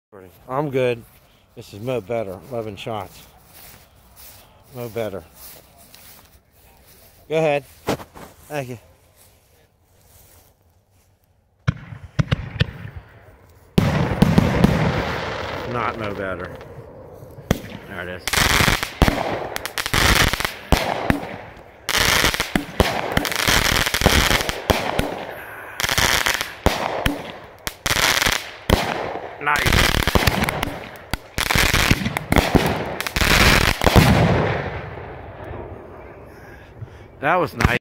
I'm good. This is Mo Better, 11 shots. Mo Better. Go ahead. Thank you. Not Mo Better. There it is. Nice. That was nice.